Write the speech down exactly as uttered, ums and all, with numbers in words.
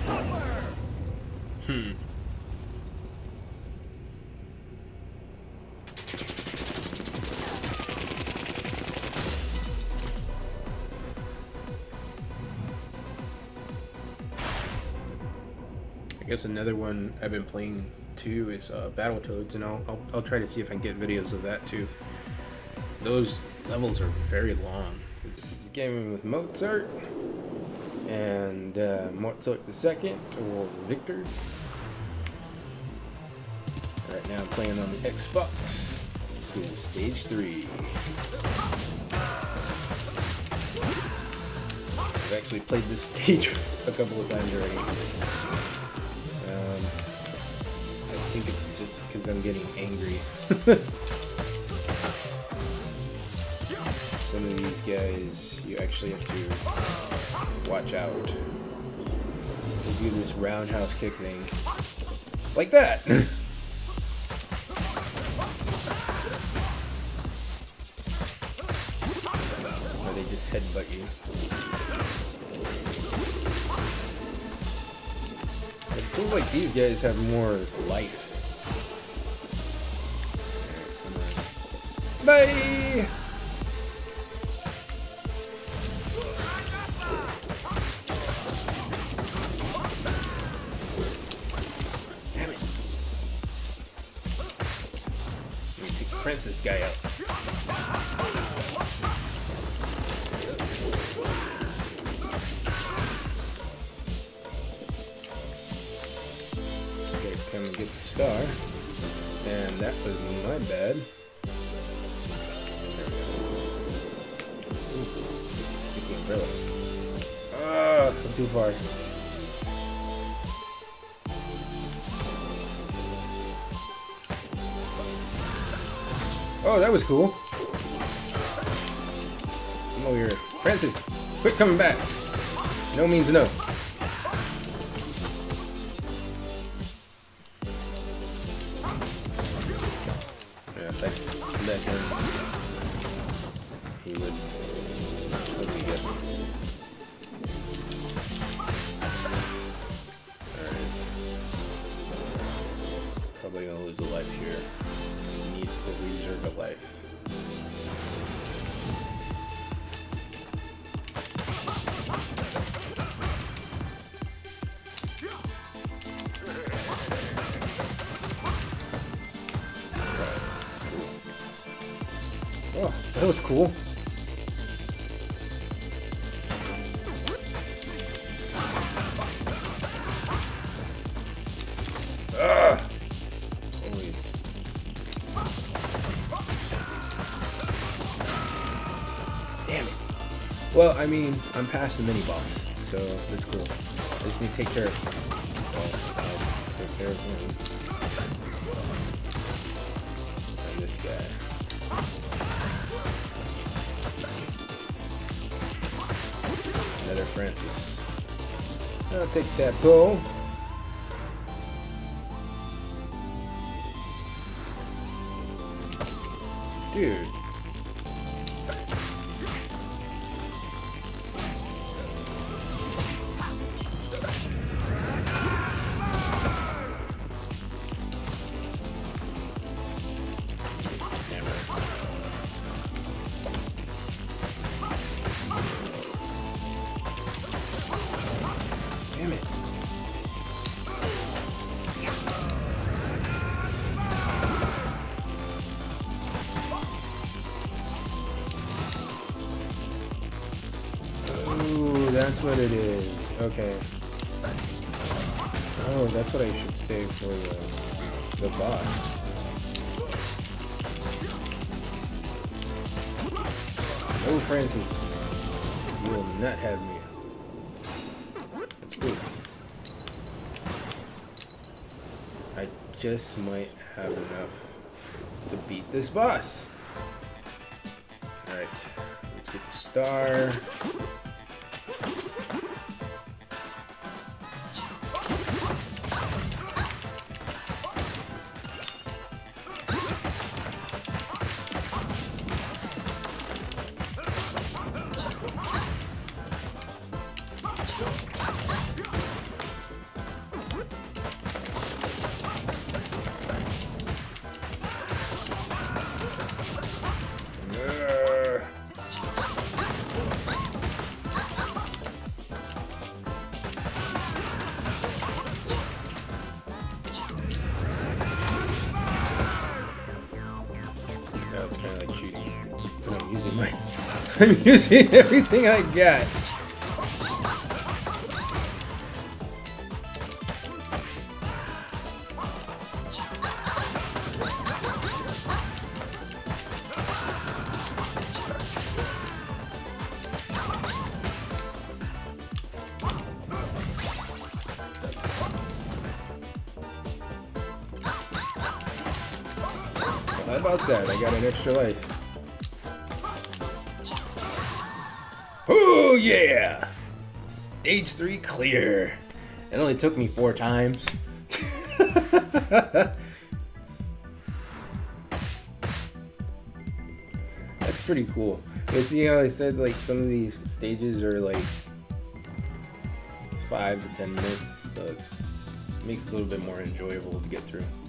Hmm. I guess another one I've been playing too is uh, Battletoads, and I'll, I'll I'll try to see if I can get videos of that too. Those levels are very long. It's a game with Mozart and uh, Mozart the Second or Victor. Right now I'm playing on the Xbox. Cool. Stage three. I've actually played this stage a couple of times already. Um, I think it's just because I'm getting angry. Some of these guys, you actually have to watch out. They do this roundhouse kick thing. Like that! Or they just headbutt you. It seems like these guys have more life. Bye! Damn it. Let me take Francis guy out. Come and get the star, and that was my bad. Ooh, get the umbrella. Ah, I'm too far. Oh, that was cool. Come over here, Francis. Quit coming back. No means no. If I let him, he would totally get me. Alright. Probably gonna lose a life here. Need to reserve a life. Oh, that was cool. Ugh. Holy. Damn it. Well, I mean, I'm past the mini boss, so that's cool. I just need to take care of him. Well, I'll take care of him. And this guy. Another Francis. I'll take that bow. Dude. Damn it. Ooh, that's what it is. Okay. Oh, that's what I should save for the, the boss. No, Francis. You will not have me. That's good. I just might have enough to beat this boss. Alright, let's get the star. I'm using everything I got. How about that? I got an extra life. Oh yeah! Stage three clear. It only took me four times. That's pretty cool. You see how I said like some of these stages are like five to ten minutes, so it's, it makes it a little bit more enjoyable to get through.